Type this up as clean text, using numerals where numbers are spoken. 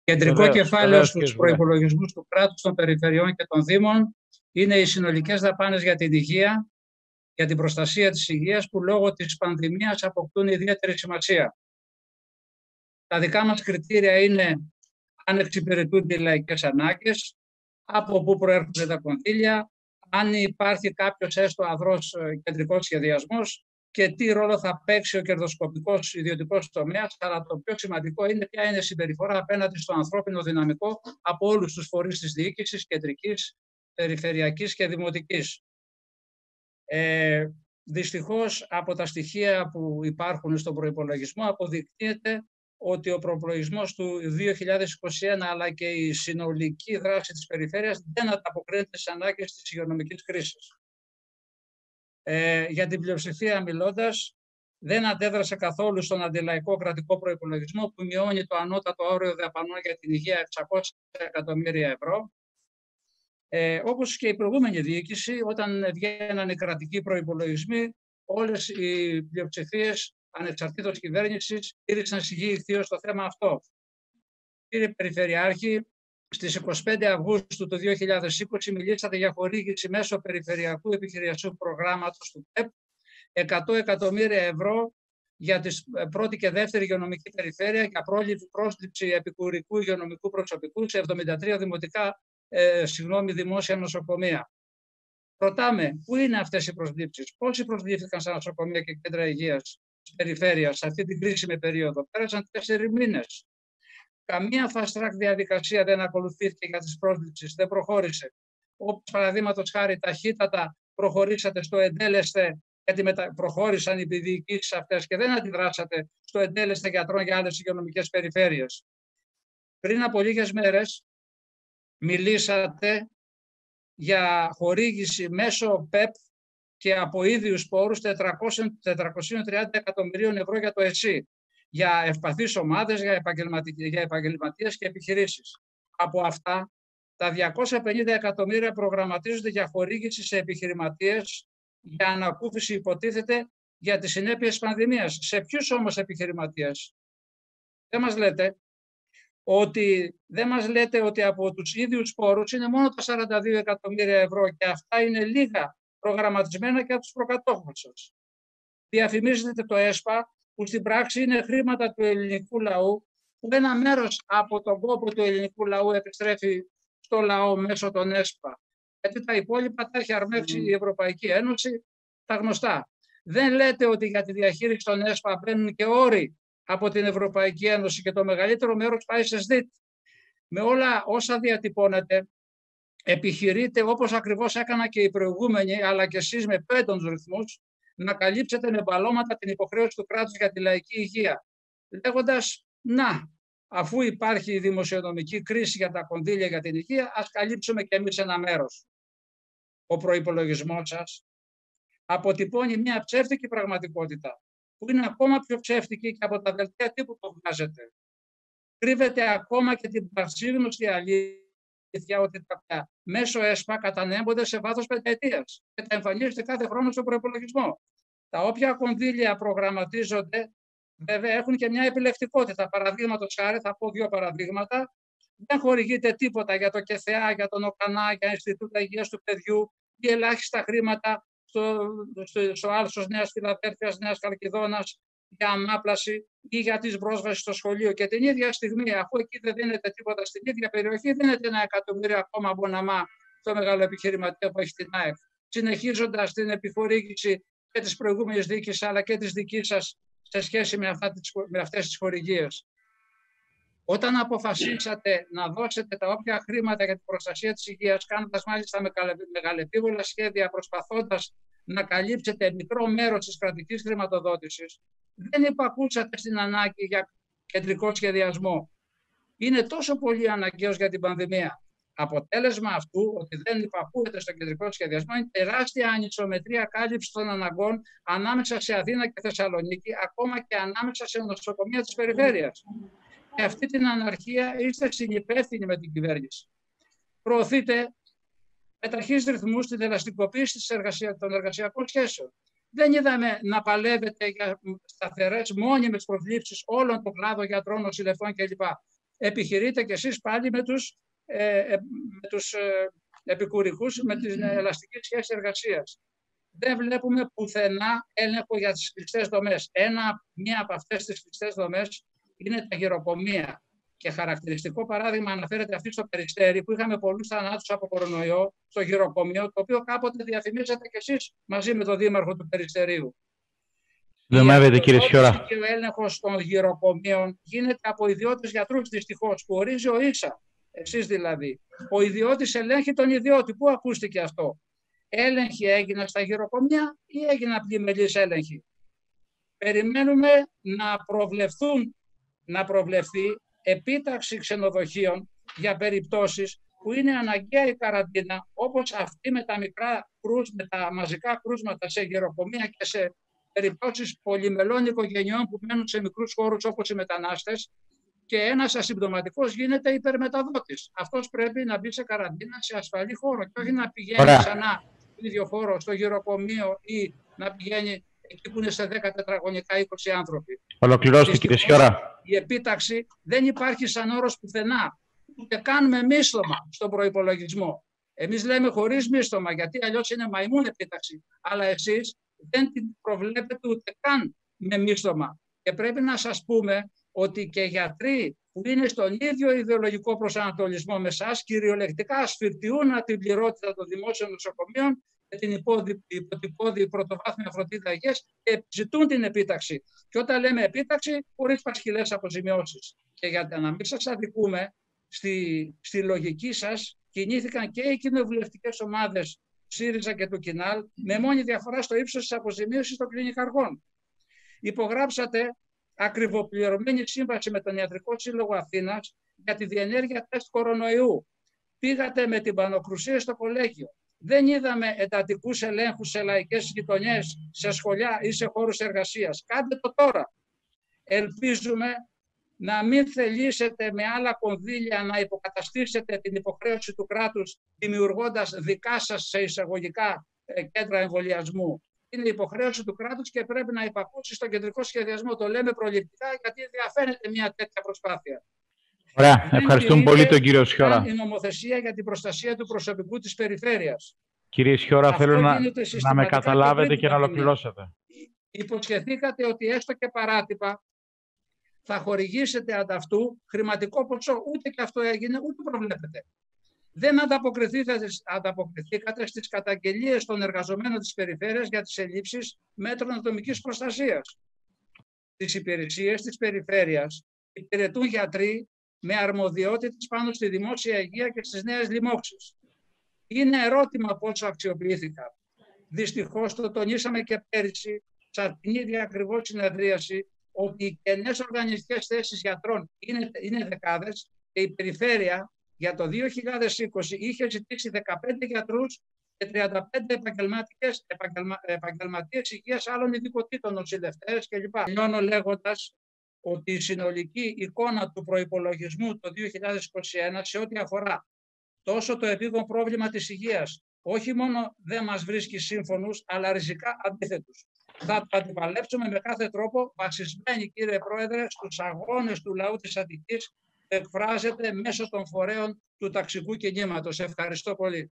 Κεντρικό κεφάλαιο στους προϋπολογισμούς του κράτους, των περιφερειών και των δήμων είναι οι συνολικές δαπάνες για την υγεία, για την προστασία της υγείας, που λόγω της πανδημίας αποκτούν ιδιαίτερη σημασία. Τα δικά μας κριτήρια είναι αν εξυπηρετούνται οι λαϊκές ανάγκες, από πού προέρχονται τα κονδύλια, αν υπάρχει κάποιος έστω αδρός κεντρικός σχεδιασμός και τι ρόλο θα παίξει ο κερδοσκοπικός ιδιωτικός τομέας, αλλά το πιο σημαντικό είναι ποια είναι η συμπεριφορά απέναντι στο ανθρώπινο δυναμικό από όλους τους φορείς της διοίκησης, κεντρικής, περιφερειακής και δημοτικής. Δυστυχώς, από τα στοιχεία που υπάρχουν στον προϋπολογισμό αποδεικνύεται ότι ο προϋπολογισμός του 2021 αλλά και η συνολική δράση της περιφέρειας δεν ανταποκρίνεται στις ανάγκες της υγειονομικής κρίσης. Για την πλειοψηφία μιλώντας, δεν αντέδρασε καθόλου στον αντιλαϊκό κρατικό προϋπολογισμό που μειώνει το ανώτατο όριο δαπανών για την υγεία 600 εκατομμύρια ευρώ. Όπως και η προηγούμενη διοίκηση, όταν βγαίναν οι κρατικοί προϋπολογισμοί, όλες οι πλειοψηφίες ανεξαρτήτως κυβέρνησης στήριξαν σιγή ηχθείως στο θέμα αυτό. Κύριε Περιφερειάρχη, στις 25 Αυγούστου του 2020 μιλήσατε για χορήγηση μέσω περιφερειακού επιχειρησιακού προγράμματος του ΠΕΠ 100 εκατομμύρια ευρώ για τη πρώτη και δεύτερη υγειονομική περιφέρεια για πρόσληψη επικουρικού υγειονομικού προσωπικού σε 73 δημόσια νοσοκομεία. Ρωτάμε, πού είναι αυτές οι προσλήψεις, πόσοι προσλήφθηκαν στα νοσοκομεία και κέντρα υγείας της περιφέρειας σε αυτή την κρίσιμη περίοδο? Πέρασαν 4 μήνες. Καμία fast track διαδικασία δεν ακολουθήθηκε για τις πρόσληψεις, δεν προχώρησε. Όπως παραδείγματος χάρη ταχύτατα προχωρήσατε στο εντέλεσθε, γιατί προχώρησαν οι διοικήσεις αυτές και δεν αντιδράσατε στο εντέλεσθε γιατρών για άλλες υγειονομικές περιφέρειες. Πριν από λίγες μέρες μιλήσατε για χορήγηση μέσω ΠΕΠ και από ίδιους πόρους 430 εκατομμυρίων ευρώ για το ΕΣΥ, για ευπαθείς ομάδες, για επαγγελματίες και επιχειρήσεις. Από αυτά, τα 250 εκατομμύρια προγραμματίζονται για χορήγηση σε επιχειρηματίες για ανακούφιση, υποτίθεται, για τις συνέπειες πανδημίας. Σε ποιους όμως επιχειρηματίες? Δεν μας λέτε ότι από τους ίδιους πόρους είναι μόνο τα 42 εκατομμύρια ευρώ και αυτά είναι λίγα προγραμματισμένα και από τους προκατόχους σας. Διαφημίζετε το ΕΣΠΑ, που στην πράξη είναι χρήματα του ελληνικού λαού, που ένα μέρος από τον κόπο του ελληνικού λαού επιστρέφει στο λαό μέσω των ΕΣΠΑ. Γιατί τα υπόλοιπα τα έχει αρμεύσει η Ευρωπαϊκή Ένωση, τα γνωστά. Δεν λέτε ότι για τη διαχείριση των ΕΣΠΑ μπαίνουν και όροι από την Ευρωπαϊκή Ένωση και το μεγαλύτερο μέρος πάει σε ΣΔΙΤ. Με όλα όσα διατυπώνετε, επιχειρείτε, όπως ακριβώς έκανα και οι προηγούμενοι, αλλά και εσείς με πέντονους ρυθμούς, να καλύψετε με μπαλώματα την υποχρέωση του κράτους για τη λαϊκή υγεία. Λέγοντας, αφού υπάρχει η δημοσιονομική κρίση για τα κονδύλια για την υγεία, ας καλύψουμε και εμείς ένα μέρος. Ο προϋπολογισμός σας αποτυπώνει μια ψεύτικη πραγματικότητα, που είναι ακόμα πιο ψεύτικη και από τα δελτία τύπου που βγάζετε. Κρύβεται ακόμα και την πασίγνωστη αλήθεια ότι τα μέσω ΕΣΠΑ κατανέμονται σε βάθος πενταετίας και τα εμφανίζεται κάθε χρόνο στον προϋπολογισμό. Τα όποια κονδύλια προγραμματίζονται, βέβαια, έχουν και μια επιλεκτικότητα. Παραδείγματος χάρη, θα πω 2 παραδείγματα. Δεν χορηγείται τίποτα για το ΚΕΘΕΑ, για τον ΟΚΑΝΑ, για Ινστιτούτα Υγείας του Παιδιού ή ελάχιστα χρήματα στο Άλσος Νέας Φιλαδέλφειας, Νέας Χαλκιδόνας για ανάπλαση ή για την πρόσβαση στο σχολείο. Και την ίδια στιγμή, αφού εκεί δεν δίνεται τίποτα στην ίδια περιοχή, δίνεται 1 εκατομμύριο ακόμα αμποναμά στο μεγάλο επιχειρηματία που έχει την ΑΕΚ. Συνεχίζοντας την επιχορήγηση και της προηγούμενης διοίκησης αλλά και της δικής σας σε σχέση με αυτές τις χορηγίες. Όταν αποφασίσατε να δώσετε τα όποια χρήματα για την προστασία της υγείας, κάνοντας μάλιστα με μεγαλεπίβολα σχέδια, προσπαθώντας να καλύψετε μικρό μέρος της κρατικής χρηματοδότησης, δεν υπακούσατε στην ανάγκη για κεντρικό σχεδιασμό. Είναι τόσο πολύ αναγκαίος για την πανδημία. Αποτέλεσμα αυτού, ότι δεν υπακούεται στο κεντρικό σχεδιασμό, είναι τεράστια ανισομετρία κάλυψη των αναγκών ανάμεσα σε Αθήνα και Θεσσαλονίκη, ακόμα και ανάμεσα σε νοσοκομεία της περιφέρειας. Και αυτή την αναρχία είστε συνυπεύθυνοι με την κυβέρνηση. Προωθείτε με ταχύς ρυθμούς την ελαστικοποίηση των εργασιακών σχέσεων. Δεν είδαμε να παλεύετε για σταθερές μόνιμες προσλήψεις όλων των κλάδων γιατρών, νοσηλευτών κλπ. επιχειρείτε κι εσείς πάλι με τους επικουρικούς, με την ελαστική σχέση εργασίας. Δεν βλέπουμε πουθενά έλεγχο για τις κλειστές δομές. Μία από αυτές τις κλειστές δομές είναι τα γυροκομεία. Και χαρακτηριστικό παράδειγμα αναφέρεται αυτή στο Περιστέρι, που είχαμε πολλούς θανάτους από κορονοϊό στο γυροκομείο, το οποίο κάποτε διαφημίσατε κι εσείς μαζί με τον δήμαρχο του Περιστερίου. Συντομεύεται, κύριε Σιώρα. Και ο έλεγχος των γυροκομείων γίνεται από ιδιώτες γιατρούς, δυστυχώς, που ορίζει ο ίσα. Εσείς δηλαδή. Ο ιδιώτης ελέγχει τον ιδιώτη. Πού ακούστηκε αυτό? Έλεγχοι έγιναν στα γυροκομεία ή έγιναν πλημελείς έλεγχοι? Περιμένουμε να προβλεφθεί επίταξη ξενοδοχείων για περιπτώσεις που είναι αναγκαία η καραντίνα, όπως αυτή με τα μαζικά κρούσματα σε γεροκομεία και σε περιπτώσεις πολυμελών οικογενειών που μένουν σε μικρούς χώρους όπως οι μετανάστες, και ένας ασυμπτωματικός γίνεται υπερμεταδότης. Αυτός πρέπει να μπει σε καραντίνα σε ασφαλή χώρο και όχι να πηγαίνει ξανά στον ίδιο χώρο, στο γεροκομείο, ή να πηγαίνει εκεί που είναι σε 10 τετραγωνικά 20 άνθρωποι. Ολοκληρώστε, κύριε Σιώρα. Η επίταξη δεν υπάρχει σαν όρος πουθενά. Ούτε καν με μίσθωμα στον προϋπολογισμό. Εμείς λέμε χωρίς μίσθωμα, γιατί αλλιώς είναι μαϊμούν επίταξη. Αλλά εσείς δεν την προβλέπετε ούτε καν με μίσθωμα. Και πρέπει να σας πούμε ότι και γιατροί που είναι στον ίδιο ιδεολογικό προσανατολισμό με εσάς, κυριολεκτικά ασφυρτιούν την πληρότητα των δημόσιων νοσοκομείων και την υποτυπώδη πρωτοβάθμια φροντίδα υγείας και ζητούν την επίταξη. Και όταν λέμε επίταξη, χωρίς πασχυλές αποζημιώσεις. Και για να μην σας αδικούμε, στη λογική σας κινήθηκαν και οι κοινοβουλευτικές ομάδες του ΣΥΡΙΖΑ και του ΚΙΝΑΛ, με μόνη διαφορά στο ύψος της αποζημίωσης των κλινικαργών. Υπογράψατε ακριβοπληρωμένη σύμβαση με τον Ιατρικό Σύλλογο Αθήνας για τη διενέργεια τεστ κορονοϊού. Πήγατε με την πανοκρουσία στο κολέγιο. Δεν είδαμε εντατικούς ελέγχους σε λαϊκές γειτονιές, σε σχολιά ή σε χώρους εργασίας. Κάντε το τώρα. Ελπίζουμε να μην θελήσετε με άλλα κονδύλια να υποκαταστήσετε την υποχρέωση του κράτους, δημιουργώντας δικά σας σε εισαγωγικά κέντρα εμβολιασμού. Είναι υποχρέωση του κράτους και πρέπει να υπακούσει στον κεντρικό σχεδιασμό. Το λέμε προληπτικά, γιατί διαφαίνεται μια τέτοια προσπάθεια. Ωραία. Ευχαριστούμε πολύ τον κύριο Σιώρα. Η νομοθεσία για την προστασία του προσωπικού της περιφέρειας. Κύριε Σιώρα, θέλω να με καταλάβετε και να ολοκληρώσετε. Υποσχεθήκατε ότι έστω και παράτυπα θα χορηγήσετε ανταυτού χρηματικό ποσό. Ούτε και αυτό έγινε, ούτε προβλέπετε. Δεν ανταποκριθήκατε στις καταγγελίες των εργαζομένων της περιφέρειας για τις ελλείψεις μέτρων ατομικής προστασίας. Τις υπηρεσίες της περιφέρειας υπηρετούν γιατροί με αρμοδιότητες πάνω στη δημόσια υγεία και στις νέες λοιμώξεις. Είναι ερώτημα πόσο αξιοποιήθηκαν. Δυστυχώς το τονίσαμε και πέρυσι, σε την ίδια ακριβώς συνεδρίαση, ότι οι κενές οργανιστικές θέσεις γιατρών είναι δεκάδες και η περιφέρεια για το 2020 είχε ζητήσει 15 γιατρούς και 35 επαγγελματίες υγείας άλλων ειδικοτήτων, νοσηλευτές κλπ. Τελειώνω λέγοντας ότι η συνολική εικόνα του προϋπολογισμού το 2021 σε ό,τι αφορά τόσο το επίγον πρόβλημα της υγείας, όχι μόνο δεν μας βρίσκει σύμφωνους, αλλά ριζικά αντίθετους. Θα το αντιπαλέψουμε με κάθε τρόπο, βασισμένοι, κύριε Πρόεδρε, στους αγώνες του λαού της Αττικής που εκφράζεται μέσω των φορέων του ταξικού κινήματος. Ευχαριστώ πολύ.